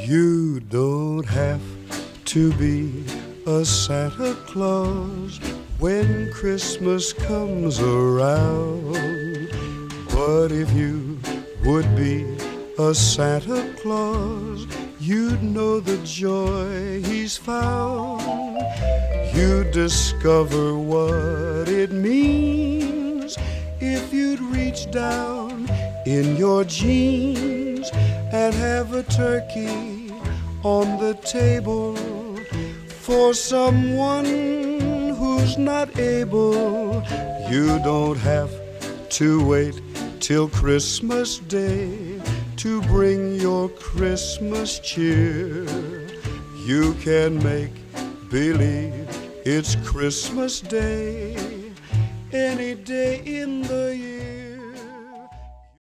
You don't have to be a Santa Claus when Christmas comes around. But if you would be a Santa Claus, you'd know the joy he's found. You'd discover what it means if you'd reach down in your jeans and have a turkey on the table for someone who's not able. You don't have to wait till Christmas Day to bring your Christmas cheer. You can make believe it's Christmas Day any day in the year.